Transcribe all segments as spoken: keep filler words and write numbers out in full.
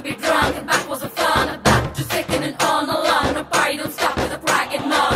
to be drunk, and back wasn't fun. About to second and on along. The party don't stop with a crack and moan.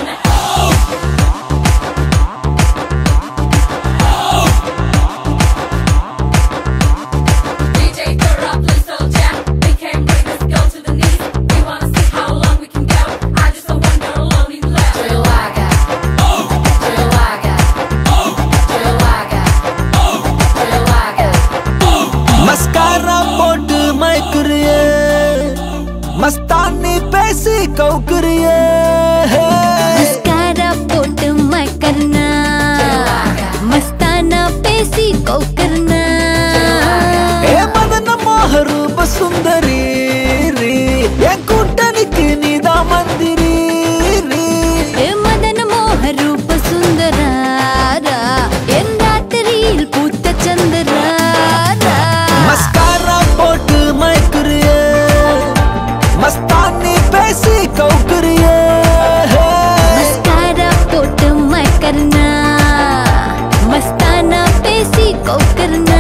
D J throw up, let's all jam. We came bring this girl to the knees. We wanna see how long we can go. I just don't want her alone in love. Chillaga, chillaga, chillaga, chillaga. Mascara போட்டு மைக்குறியே மஸ்தானி பேசி கவுக்குறியே mascara pot मैं करना मस्ताना पेसी को करना ஏ மதன மோகரூப சுந்தரி என் கூட்டணிக்கு நீதான் மந்திரி ए मदन मोह रूप सुंदरारा एन रात्रिயில் பூத்த चंद्रारा மஸ்காரா போட்டு மைக்குறியே மஸ்தானி பேசி கவுக்குறியே मस्कारा पोट मैं करना मस्ताना पेसी को करना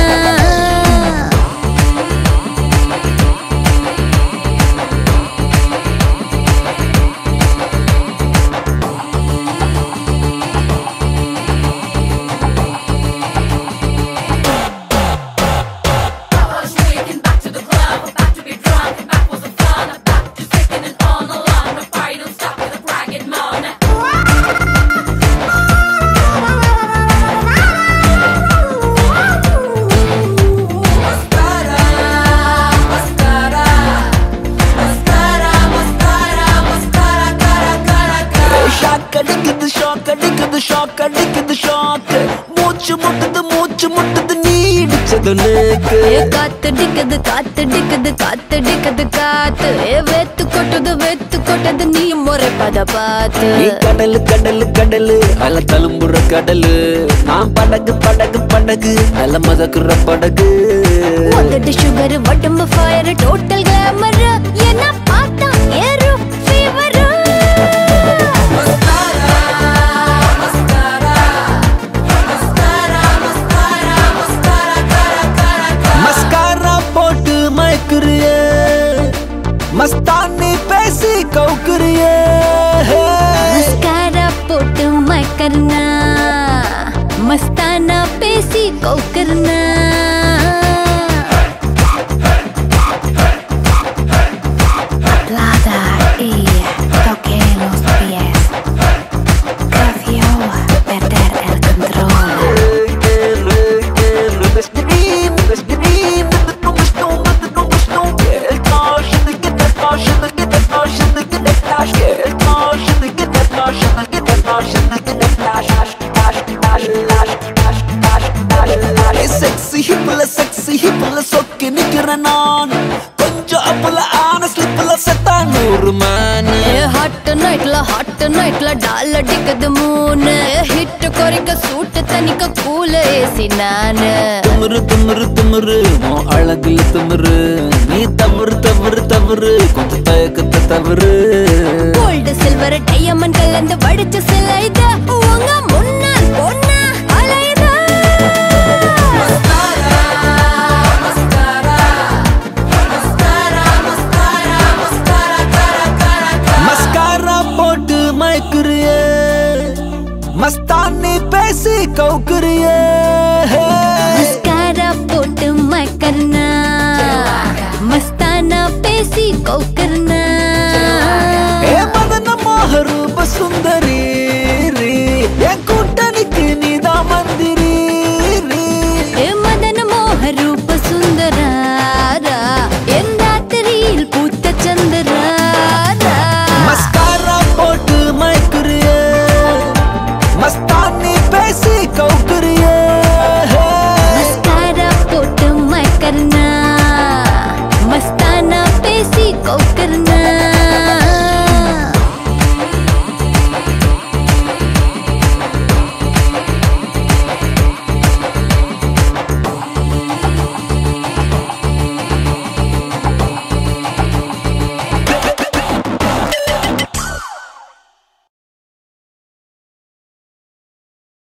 Last week and back to the club. About to be drunk, and back wasn't fun. About to second and on along. The party don't stop with a crack and moan. Mascara, mascara, mascara, mascara, mascara, cara, cara, cara. Shock அடிக்குது shock அடிக்குது shock அடிக்குது shock மூச்சு முட்டுது மூச்சு முட்டுது நீ இடிச்சது நேக்கு ஏ காத்தடிக்குது காத்தடிக்குது காத்தடிக்குது காத்து ஏ வெத்து கொட்டுது வெத்து கொட்டது நீ முறை பத பார்த்து நீ கடலு கடலு கடலு அல தழும்புற கடலு நான் படகு படகு படகு அல மதக்குற படகு ஒத்தடி சுகர் உடம்பு ஃபயர் டோட்டல் கிளாமர் என்ன பார்த்தா ஏறும் ஃபீவர் மஸ்காரா போட்டு மைக்குறியே மஸ்தானி பேசி கவுக்குறியே मस्कारा पोट मैं करना मस्ताना पेसी को करना Plata y toque los pies Cafio perder el control sexy ஹிப்ல செக்ஸி ஹிப்ல சொக்கி நிக்கிறேன் நான் கொஞ்சம் அப்பல ஆன ஸ்லிப்ல செத்தா நூறு மேனு ஹாட் நைட்ல ஹாட் நைட்ல டால் அடிக்குது மூணு ஹிட் குறைக்க சூட்டு தனிக்க கூல ஏசி நானு திமிரு திமிரு திமிரு உன் அழகுல திமிரு நீ தவறு தவறு தவறு கொஞ்சம் தயக்கத்தை தவறு கோல்டு சில்வர் டையமண்ட் கலந்து வடிச்ச சிலை இது உங்க